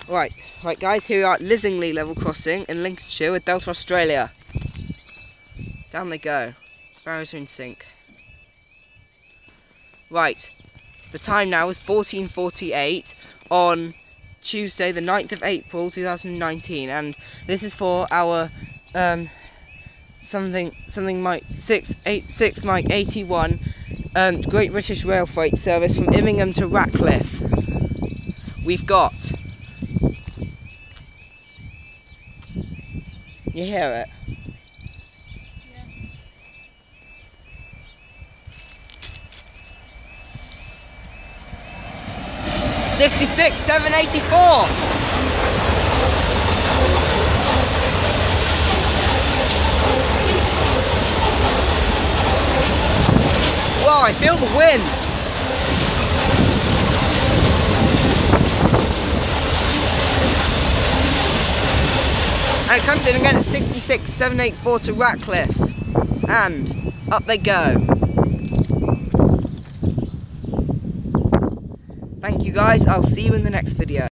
Right guys, here we are at Lissingley level crossing in Lincolnshire with Delta Australia. Down they go. Barrows are in sync. Right, the time now is 14:48 on Tuesday the 9th of April 2019, and this is for our something Mike 686 Mike 81 Great British Rail Freight service from Immingham to Ratcliffe. We've got, you hear it? Yeah. 66,784. Wow, I feel the wind. And it comes in again at 66,784 to Ratcliffe. And up they go. Thank you guys, I'll see you in the next video.